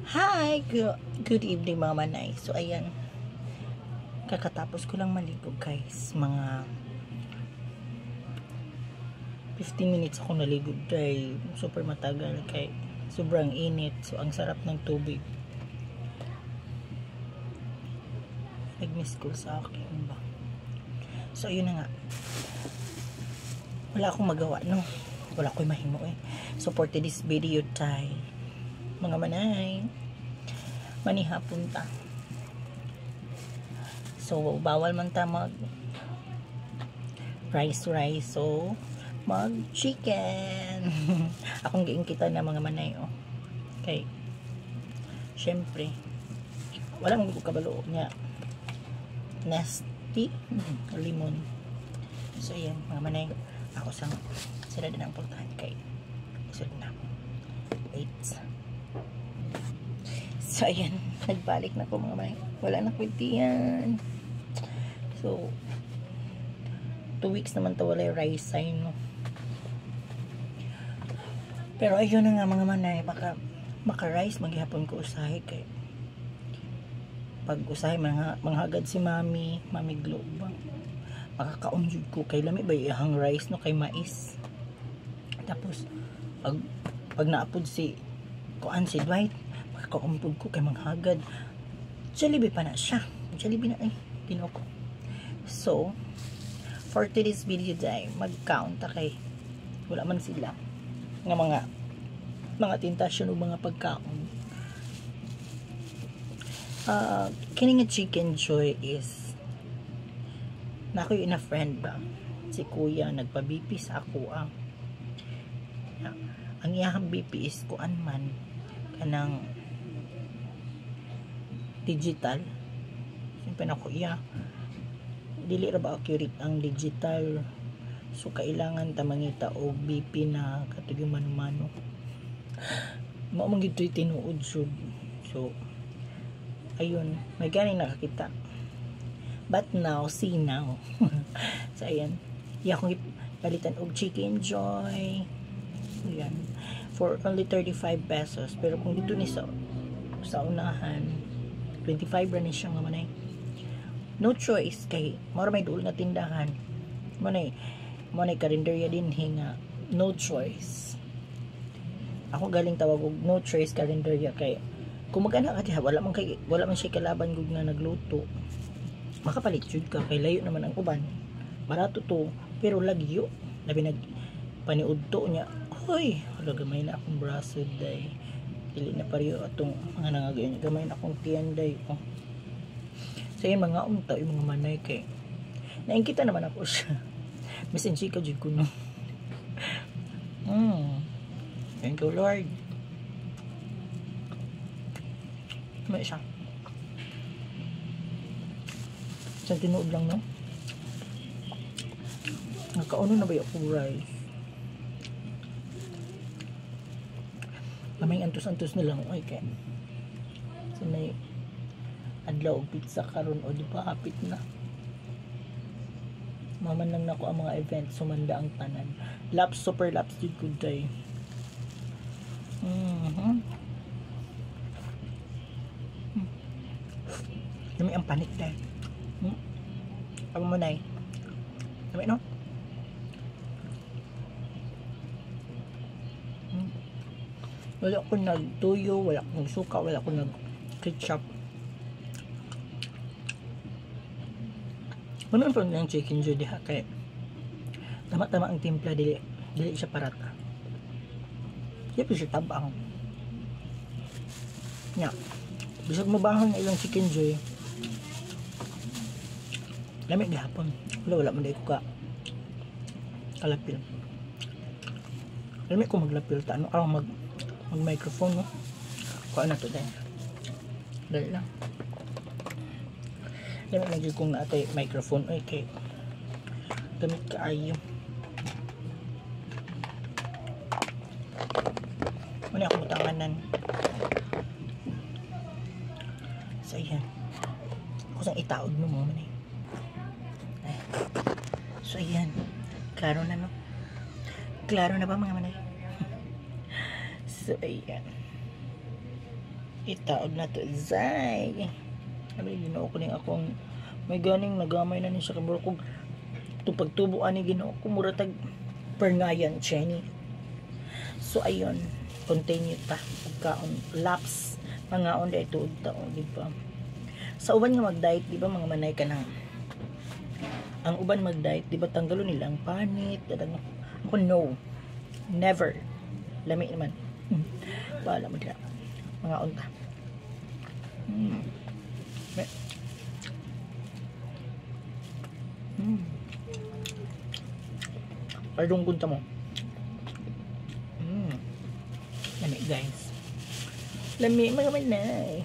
Hi! Good evening mga manay. So ayan, kakatapos ko lang maligo guys. Mga 15 minutes ako naligo dahil super matagal kay sobrang init. So ang sarap ng tubig. Nag-miss call sa akin ba? So ayun na nga. Wala akong magawa no. Wala akong mahimo eh. So for today's video tayo mga manay, manihapon ta. So bawal man ta mag rice, so mag chicken. Akong giingkita na mga manay oh. Okay. Syempre wala mong kabalo niya. Nasty limon. So ayan mga manay, ako sang sila din ang pultahan kay sila na. Wait. So ayan, nagbalik na ko mga manay. Wala na kwintihan. So 2 weeks naman to wala yung rice sign no. Pero ayun na nga mga manay, maka rice maghihapon ko usahay kay pag usahay manghagad si mami Glo ba makakaunjud ko kay lami ba ihang rice no kay mais. Tapos pag naapod si kuan si Dwight makakaumpod ko kay manghagad Jollibee pa na siya. Jollibee na ay pinoko. So for today's video day mag-count kay wala man sila nga mga tentasyon o mga pagkaon. Kining chicken joy is nako yung na friend ba si kuya nagpa-BP sa ako ang iyahang BP is kuan man kanang digital. Siyempre na ko iya dili ra ba accurate ang digital, so kailangan ta mangita og BP na katug yung mano-mano mao man gid tinuod jud. So ayun, may ganing nakakita. But now, see now. So, ayan. Iya akong palitan og chicken joy. Ayan. For only 35 pesos. Pero kung dito ni sa unahan, 25 ra ni siya nga manay. No choice. Kay, mara may duol na tindahan. Manay karinderya din hinga. No choice. Ako galing tawag og no choice karinderya kay kung magana ka diha wala man siya kalaban gud nga nagluto. Makapalit jud ka kay layo naman ang uban. Barato to pero lagyo labi nag paniudto niya. Hoy, wala gamay na akong braso day. Dili na pareho atong mga nangagayon. Gamay na akong tiyan day. Oh. So yung mga unta yung mga manay kay naingkita naman ako siya. Misin chika jud ko no. Thank you Lord. May siya. Sa tinuod lang, no? Nagkauno na ba yung rice? Kaming antos-antos na lang. Ay, kaya. So, may adlaw og pizza karon o di ba hapit na. Maman lang na ko ang mga event. Sumanda ang tanan. Super laps did good day. Dami ang panik dahil. Apa mo na eh. Dami no? Wala ko nagtuyo, wala ko nagsuka, wala ko nag-ketchup. Manon pa ng chicken joy diha kay tama-tama ang timpla, dili siya parata. Siya siya tabang. Nya. Bisag mo bahon ng ilang chicken joy. Lamig gihapon. Wala man ko ka kalapil. Lamig ko maglapil ta ano mag microphone no. Kuha na to dahil. Dali lang. Lamig lagi kong naatay microphone ay kay gamit kaayo. Muna ako mutanganan. So ayan. Ako sang itaod mo mo man eh. So ayan, klaro na no? Klaro na ba mga manay? So ayan. Itaod na to zay. Ano ginoo ko ning akong may ganing nagamay na ni sa kamura kog pagtubo ani ginoo ko mura tag pernayan Jenny. So ayun, continue ta pagkaon laps mga on day tuod ta o di ba. Sa uban nga mag-diet di ba mga manay ka na ang uban mag-diet di ba tanggalon nila ang panit ako no never lami naman wala mo dira mga on ta Pardong kunta mo. Lami guys. Lami mga manay.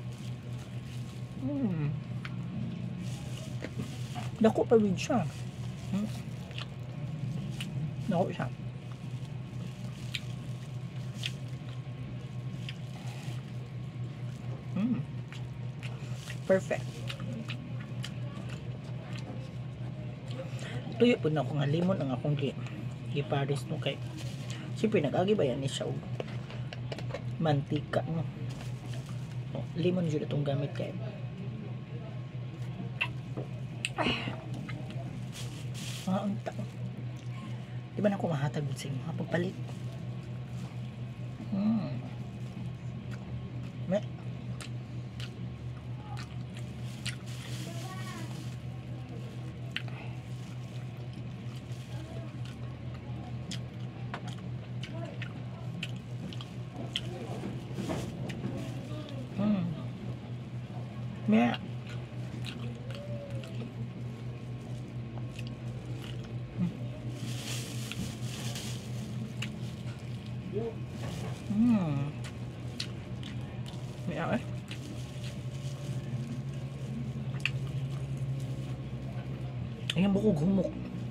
Dako pa rin siya. Dako siya. Perfect. Tuyo po na ako nga limon ang akong giparis no kay siyempre nag-agi ba yan ni siya mantika no limon dyan itong gamit kay mga unta di ba na ako mahatag sa inyo pagpalit may Yeah. Yeah. Ayan bukog humok.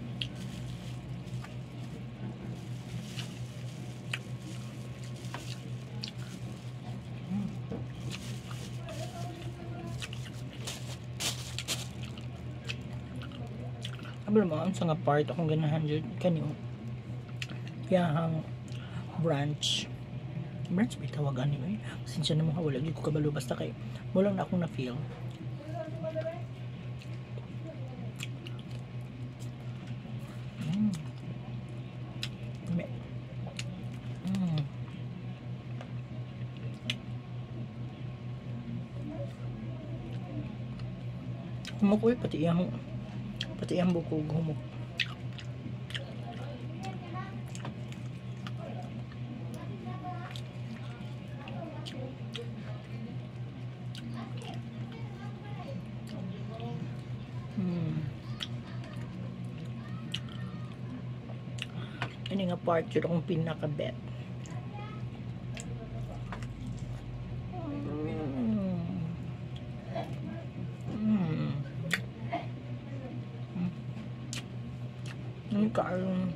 Sabi mo, ang nga part akong ganahan dyan kanyo yahang branch may tawagan niyo sinsya na mo wala ko kabalo basta kay mo lang na akong na-feel humok pati ang bukog humok ini nga part yun akong pinaka-bet karon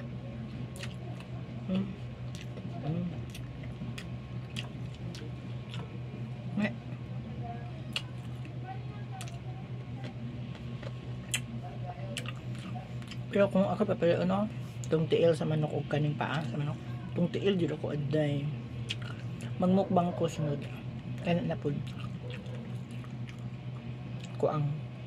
pero kung ako papala itong tiil sa manok o kaning paa sa manok itong tiil dito ko aday magmukbang ko sunod kaya na po kuang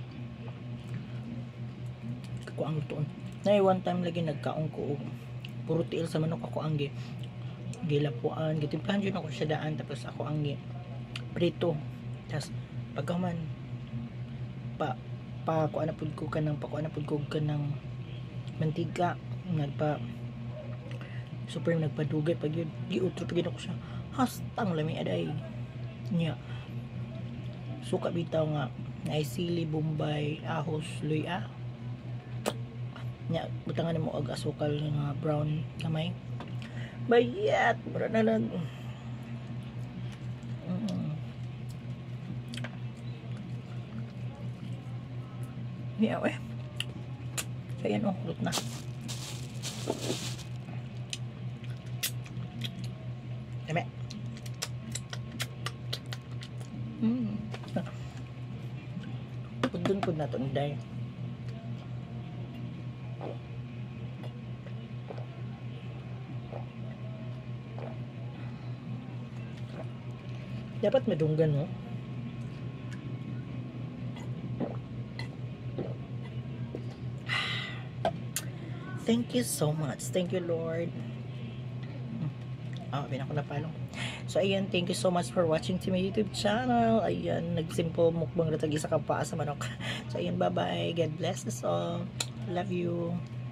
lutoon na one time lagi nagkaong ko puro tiil sa manok ako ang gilapuan gitimplahan yun ako sa daan tapos ako ang prito tapos pagkaman pakuan na pud ko ka ng mantika super nagpadugay pag yun giutro pag ako siya hastang lami aday niya suka bitaw nga naisili bombay ahos luya nya butangan mo og asukal nga brown kamay bayat mura na lang niya kaya kulot na dami pudun na to day Dapat madunggan, no? Thank you so much. Thank you, Lord. Pinako na palong. So, ayan, thank you so much for watching to my YouTube channel. Ayan, nagsimple mukbang na tagi sa kapaa sa manok. So, ayan, bye-bye. God bless us all. Love you.